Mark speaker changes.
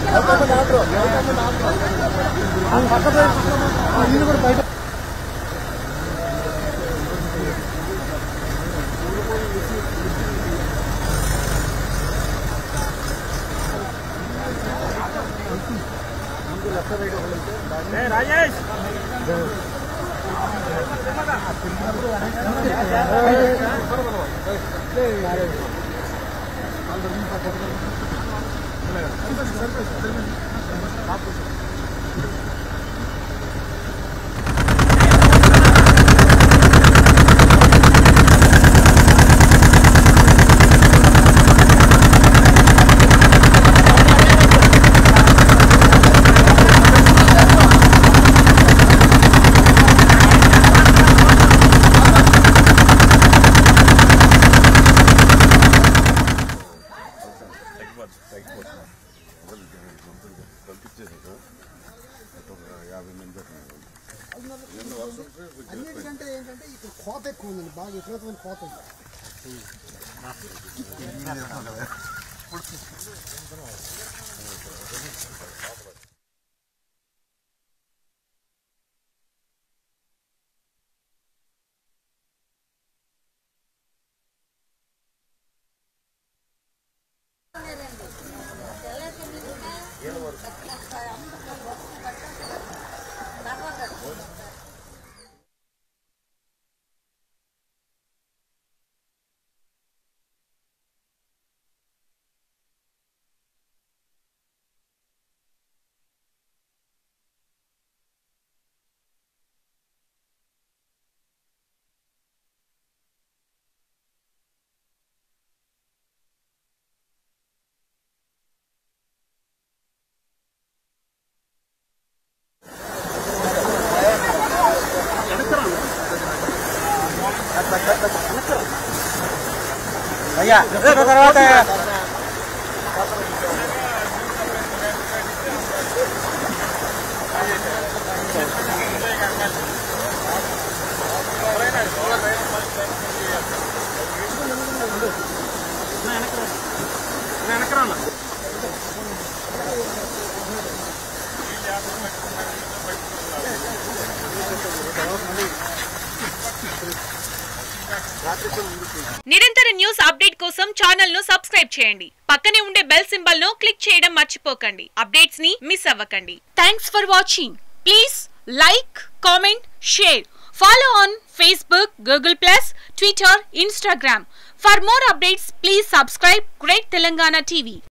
Speaker 1: రాజేష్
Speaker 2: అన్నిటికంటే ఏంటంటే ఇక్కడ కోత ఎక్కువ ఉందండి, బాగా విపరీతమైన కోత ఉంది.
Speaker 3: తర్వాత
Speaker 4: నిరంతర న్యూస్ అప్డేట్ కోసం ఛానల్ ను సబ్స్క్రైబ్ చేయండి. పక్కనే ఉండే బెల్ సింబల్ ను క్లిక్ చేయడం మర్చిపోకండి. అప్డేట్స్ ని మిస్ అవ్వకండి. Thanks for watching. Please like, comment, share. Follow on Facebook, Google+, Twitter, Instagram. For more updates, please subscribe Great Telangana TV.